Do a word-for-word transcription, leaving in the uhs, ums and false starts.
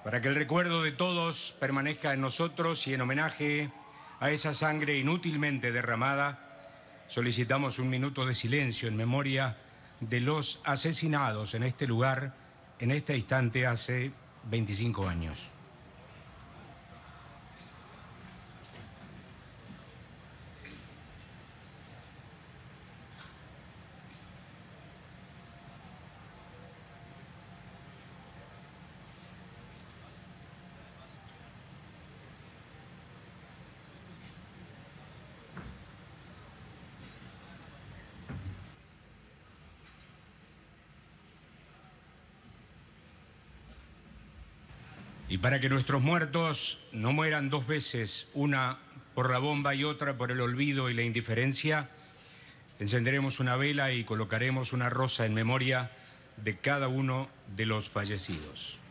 Para que el recuerdo de todos permanezca en nosotros y en homenaje a esa sangre inútilmente derramada, solicitamos un minuto de silencio en memoria de los asesinados en este lugar, en este instante, hace veinticinco años. Y para que nuestros muertos no mueran dos veces, una por la bomba y otra por el olvido y la indiferencia, encenderemos una vela y colocaremos una rosa en memoria de cada uno de los fallecidos.